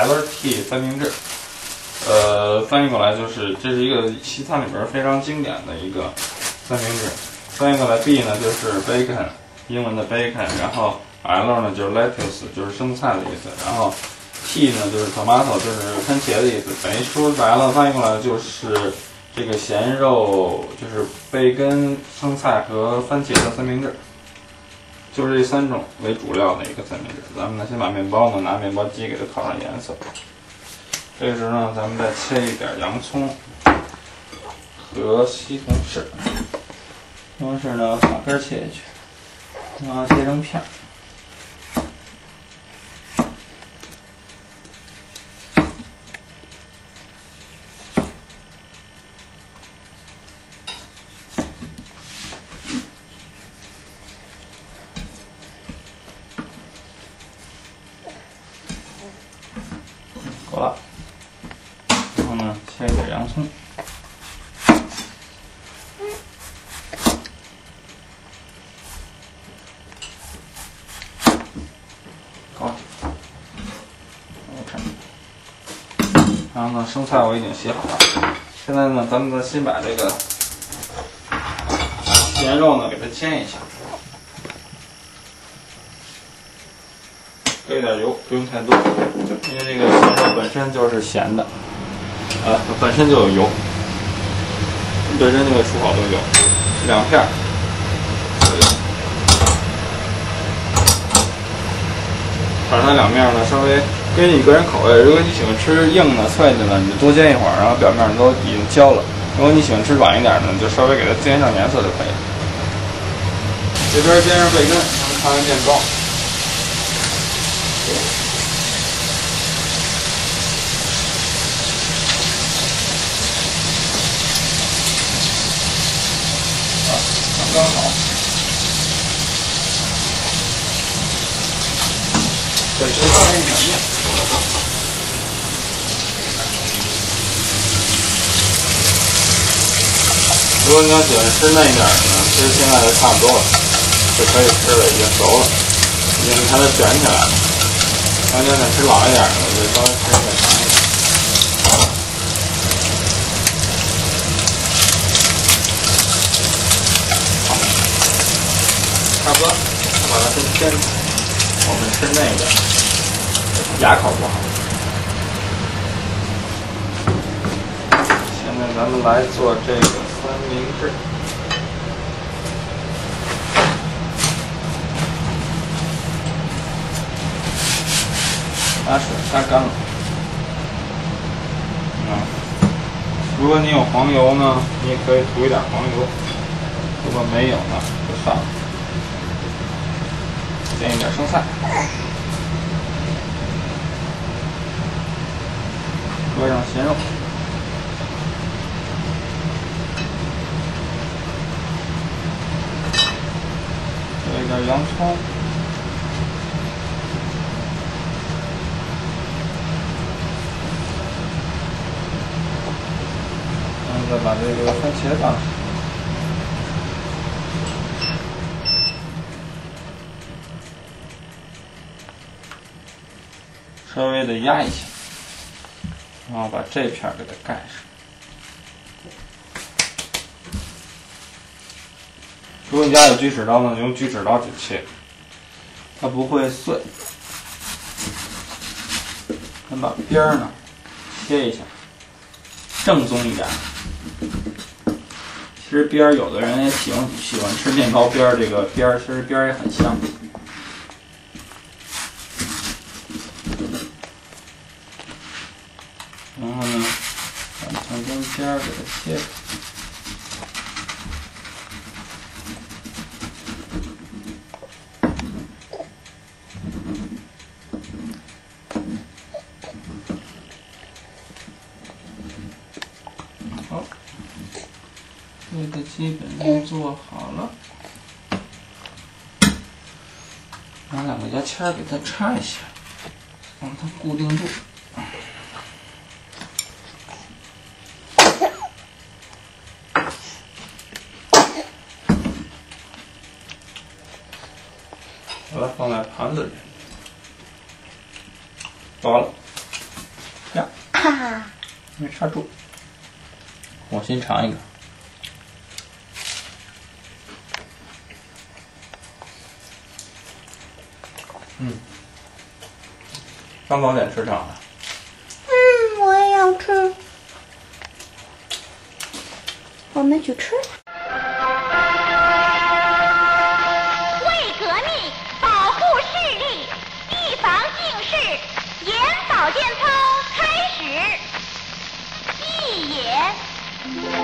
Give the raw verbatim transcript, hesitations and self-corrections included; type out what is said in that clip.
L T 三明治。呃，翻译过来就是这是一个西餐里边非常经典的一个三明治。翻译过来 B 呢就是 bacon， 英文的 bacon， 然后 L 呢就是 lettuce， 就是生菜的意思，然后 T 呢就是 tomato， 就是番茄的意思。等于说白了，翻译过来就是这个咸肉，就是培根、生菜和番茄的三明治，就是这三种为主料的一个三明治。咱们呢先把面包呢拿面包机给它烤上颜色。这个时候呢，咱们再切一点洋葱和西红柿。西红柿呢把根切下去，然后切成片。够了，然后呢，切一点洋葱，够了 ，OK。然后呢，生菜我已经洗好了，现在呢，咱们呢先把这个咸肉呢给它煎一下，搁一点油，不用太多。因为这个咸肉本身就是咸的，呃，本身就有油，本身就会出好多油。两片，把它两面呢稍微根据你个人口味，如果你喜欢吃硬的、脆的呢，你就多煎一会儿，然后表面都已经焦了。如果你喜欢吃软一点的，就稍微给它煎上颜色就可以了。这边煎上培根，咱们看看面包。刚好，再多加一点面。如果你要喜欢吃嫩一点的呢，其实现在就差不多了，就可以吃了，已经熟了，已经看它卷起来了。要你要想吃老一点的，就稍微时间再长一点。差不多，把它先煎，我们吃那个牙口不好。现在咱们来做这个三明治。把水杀干了。嗯，如果你有黄油呢，你也可以涂一点黄油；如果没有呢，就算了。煎一点生菜，搁上咸肉，搁一点洋葱，然后再把这个番茄放上。稍微的压一下，然后把这片给它盖上。如果你家有锯齿刀呢，就用锯齿刀去切，它不会碎。咱把边儿呢切一下，正宗一点。其实边儿有的人也喜欢喜欢吃面包边儿，这个边儿其实边儿也很香。然后呢，把从中间给它切开。好，这个基本上做好了。拿两个牙签给它插一下，让它固定住。把它放在盘子里，包了。 哈哈， 没刹住。我先尝一个。嗯，刚早点吃上了。 嗯，我也要吃。我们去吃。 为革命，保护视力，预防近视，眼保健操开始。一也。